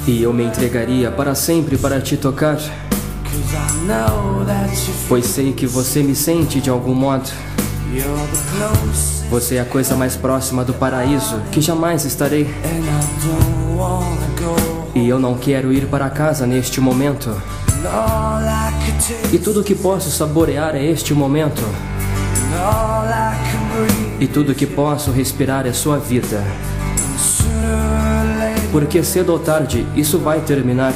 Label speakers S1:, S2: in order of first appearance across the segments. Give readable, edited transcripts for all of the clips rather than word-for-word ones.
S1: E eu me entregaria para sempre para te tocar, pois sei que você me sente de algum modo. Você é a coisa mais próxima do paraíso que jamais estarei. E eu não quero ir para casa neste momento. E tudo que posso saborear é este momento. E tudo que posso respirar é sua vida. Porque cedo ou tarde isso vai terminar.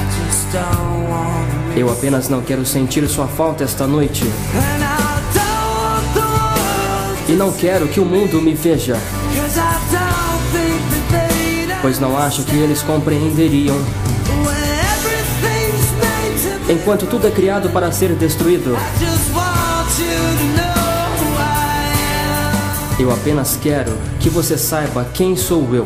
S1: Eu apenas não quero sentir sua falta esta noite. E não quero que o mundo me veja, pois não acho que eles compreenderiam. Enquanto tudo é criado para ser destruído, eu apenas quero que você saiba quem sou eu.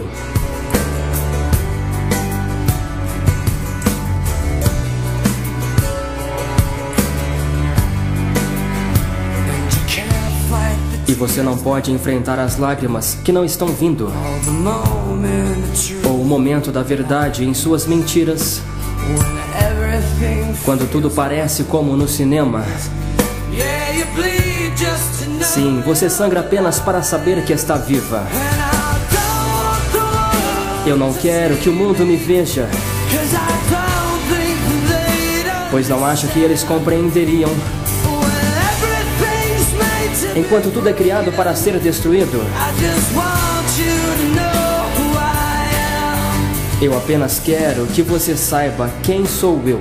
S1: E você não pode enfrentar as lágrimas que não estão vindo, ou o momento da verdade em suas mentiras, quando tudo parece como no cinema. Sim, você sangra apenas para saber que está viva. Eu não quero que o mundo me veja, pois não acho que eles compreenderiam. Enquanto tudo é criado para ser destruído, eu apenas quero que você saiba quem sou eu.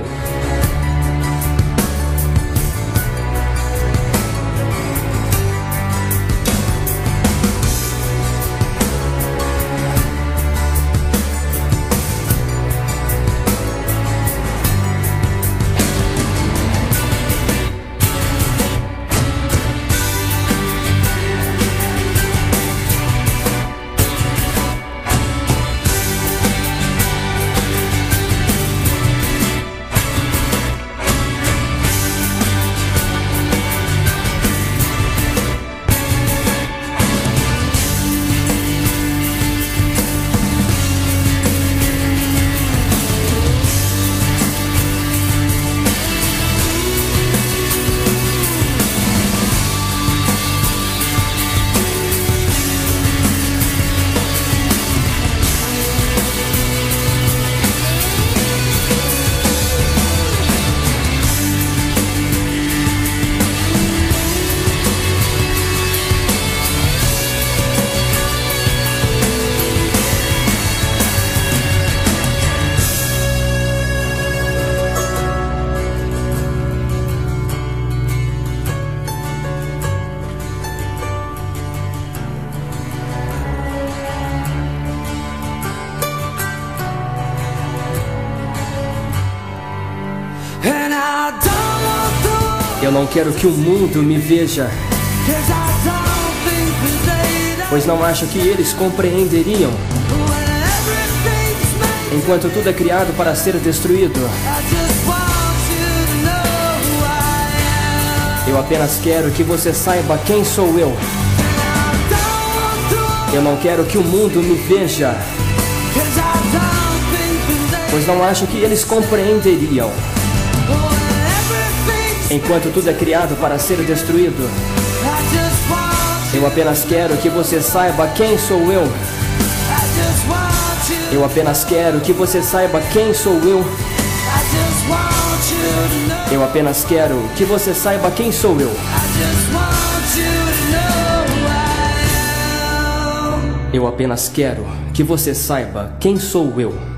S1: Eu não quero que o mundo me veja, pois não acho que eles compreenderiam. Enquanto tudo é criado para ser destruído, eu apenas quero que você saiba quem sou eu. Eu não quero que o mundo me veja, pois não acho que eles compreenderiam. Enquanto tudo é criado para ser destruído, eu apenas quero que você saiba quem sou eu. Eu apenas quero que você saiba quem sou eu. Eu apenas quero que você saiba quem sou eu. Eu apenas quero que você saiba quem sou eu.